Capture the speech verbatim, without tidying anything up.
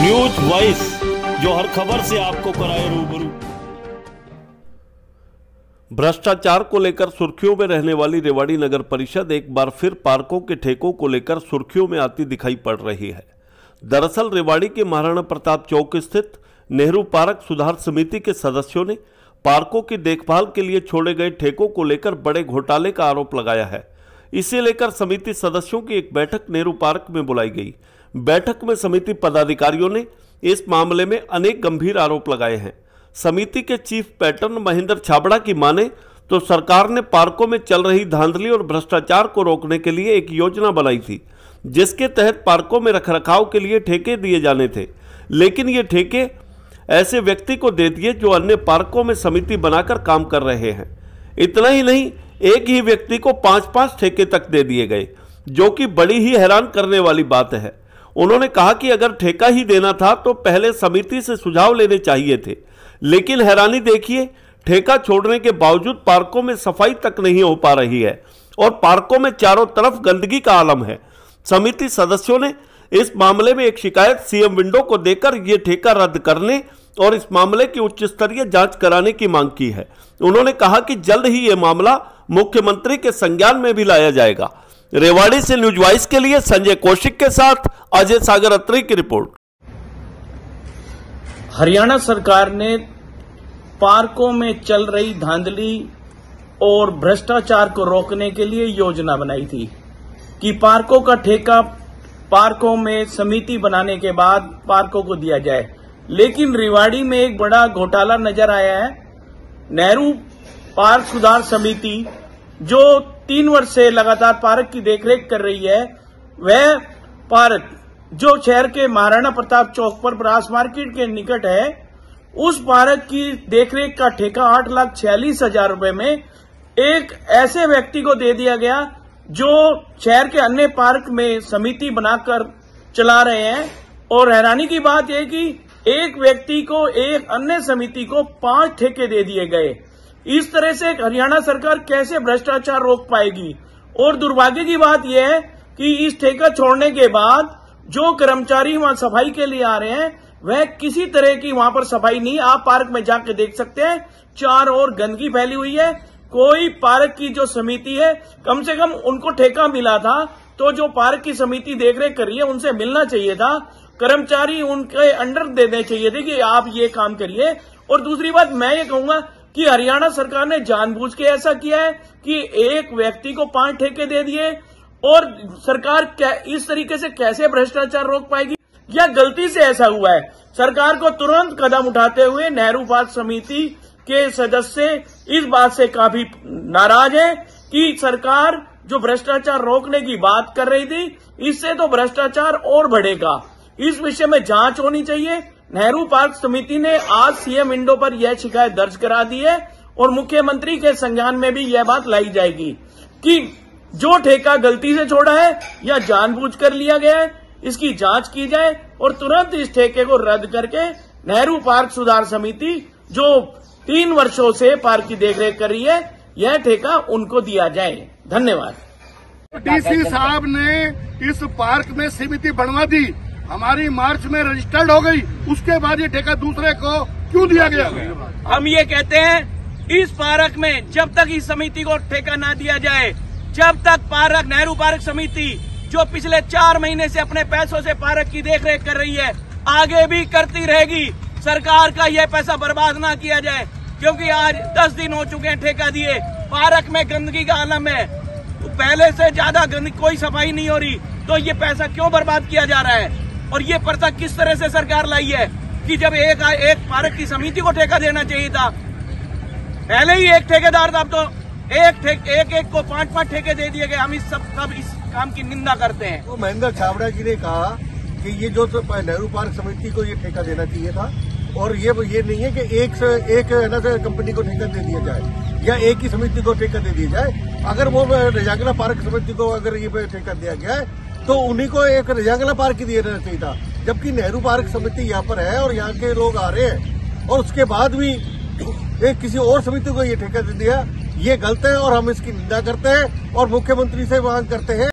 News voice, जो हर खबर से आपको कराए रूबरू। भ्रष्टाचार को लेकर सुर्खियों में रहने वाली रेवाड़ी नगर परिषद एक बार फिर पार्कों के ठेकों को लेकर सुर्खियों में आती दिखाई पड़ रही है। दरअसल रेवाड़ी के महाराणा प्रताप चौक स्थित नेहरू पार्क सुधार समिति के सदस्यों ने पार्कों की देखभाल के लिए छोड़े गए ठेकों को लेकर बड़े घोटाले का आरोप लगाया है। इसे लेकर समिति सदस्यों की एक बैठक नेहरू पार्क में बुलाई गई। बैठक में समिति पदाधिकारियों ने इस मामले में अनेक गंभीर आरोप लगाए हैं। समिति के चीफ पैटर्न महेंद्र छाबड़ा की माने तो सरकार ने पार्कों में चल रही धांधली और भ्रष्टाचार को रोकने के लिए एक योजना बनाई थी, जिसके तहत पार्कों में रखरखाव के लिए ठेके दिए जाने थे। लेकिन ये ठेके ऐसे व्यक्ति को दे दिए जो अन्य पार्कों में समिति बनाकर काम कर रहे हैं। इतना ही नहीं, एक ही व्यक्ति को पांच पांच ठेके तक दे दिए गए, जो कि बड़ी ही हैरान करने वाली बात है। उन्होंने कहा कि अगर ठेका ही देना था तो पहले समिति से सुझाव लेने चाहिए थे। लेकिन हैरानी देखिए, ठेका छोड़ने के बावजूद पार्कों में सफाई तक नहीं हो पा रही है और पार्कों में चारों तरफ गंदगी का आलम है। समिति सदस्यों ने इस मामले में एक शिकायत सीएम विंडो को देकर ये ठेका रद्द करने और इस मामले की उच्च स्तरीय जांच कराने की मांग की है। उन्होंने कहा कि जल्द ही ये मामला मुख्यमंत्री के संज्ञान में भी लाया जाएगा। रेवाड़ी से न्यूज वॉइस के लिए संजय कौशिक के साथ अजय सागर अत्री की रिपोर्ट। हरियाणा सरकार ने पार्कों में चल रही धांधली और भ्रष्टाचार को रोकने के लिए योजना बनाई थी कि पार्कों का ठेका पार्कों में समिति बनाने के बाद पार्कों को दिया जाए। लेकिन रेवाड़ी में एक बड़ा घोटाला नजर आया है। नेहरू पार्क सुधार समिति जो तीन वर्ष से लगातार पार्क की देखरेख कर रही है, वह पार्क जो शहर के महाराणा प्रताप चौक पर ब्रास मार्केट के निकट है, उस पार्क की देखरेख का ठेका आठ लाख छियालीस हजार रुपए में एक ऐसे व्यक्ति को दे दिया गया जो शहर के अन्य पार्क में समिति बनाकर चला रहे हैं। और हैरानी की बात यह कि एक व्यक्ति को एक अन्य समिति को पांच ठेके दे दिए गए। इस तरह से हरियाणा सरकार कैसे भ्रष्टाचार रोक पाएगी? और दुर्भाग्य की बात यह है कि इस ठेका छोड़ने के बाद जो कर्मचारी वहां सफाई के लिए आ रहे हैं, वह किसी तरह की वहां पर सफाई नहीं। आप पार्क में जाकर देख सकते हैं, चार ओर गंदगी फैली हुई है। कोई पार्क की जो समिति है, कम से कम उनको ठेका मिला था तो जो पार्क की समिति देखरेख कर रही है उनसे मिलना चाहिए था। कर्मचारी उनके अंडर देने चाहिए थे कि आप ये काम करिए। और दूसरी बात मैं ये कहूंगा कि हरियाणा सरकार ने जानबूझ के ऐसा किया है कि एक व्यक्ति को पांच ठेके दे दिए। और सरकार क्या इस तरीके से कैसे भ्रष्टाचार रोक पाएगी? या गलती से ऐसा हुआ है? सरकार को तुरंत कदम उठाते हुए नेहरू पार्क समिति के सदस्य इस बात से काफी नाराज है कि सरकार जो भ्रष्टाचार रोकने की बात कर रही थी, इससे तो भ्रष्टाचार और बढ़ेगा। इस विषय में जांच होनी चाहिए। नेहरू पार्क समिति ने आज सीएम विंडो पर यह शिकायत दर्ज करा दी है और मुख्यमंत्री के संज्ञान में भी यह बात लाई जाएगी कि जो ठेका गलती से छोड़ा है या जानबूझकर लिया गया है, इसकी जांच की जाए और तुरंत इस ठेके को रद्द करके नेहरू पार्क सुधार समिति जो तीन वर्षों से पार्क की देखरेख कर रही है, यह ठेका उनको दिया जाए। धन्यवाद। डीसी साहब ने इस पार्क में समिति बनवा दी, हमारी मार्च में रजिस्टर्ड हो गई, उसके बाद ये ठेका दूसरे को क्यों दिया गया? हम ये कहते हैं, इस पार्क में जब तक इस समिति को ठेका ना दिया जाए, जब तक पार्क नेहरू पार्क समिति जो पिछले चार महीने से अपने पैसों से पार्क की देखरेख कर रही है, आगे भी करती रहेगी। सरकार का यह पैसा बर्बाद ना किया जाए, क्योंकि आज दस दिन हो चुके हैं ठेका दिए। पार्क में गंदगी का आलम है, तो पहले से ज्यादा गंदगी, कोई सफाई नहीं हो रही, तो ये पैसा क्यों बर्बाद किया जा रहा है? और ये प्रथा किस तरह से सरकार लाई है कि जब एक एक पार्क की समिति को ठेका देना चाहिए था, पहले ही एक ठेकेदार था, अब तो एक ठेक एक एक को पांच पांच ठेके दे दिए गए। हम इस सब सब इस काम की निंदा करते हैं। तो महेंद्र छाबड़ा जी ने कहा कि ये जो तो नेहरू पार्क समिति को ये ठेका देना चाहिए था और ये ये नहीं है कि एक से एक है ना कंपनी को ठेका दे दिया जाए या एक ही समिति को ठेका दे दिया जाए। अगर वो रजांगला पार्क समिति को अगर ये ठेका दिया गया है तो उन्हीं को एक रजांगला पार्क ही दिया जाना चाहिए था, जबकि नेहरू पार्क समिति यहाँ पर है और यहाँ के लोग आ रहे हैं और उसके बाद भी एक किसी और समिति को ये ठेका दे दिया। ये गलत है और हम इसकी निंदा करते हैं और मुख्यमंत्री से मांग करते हैं।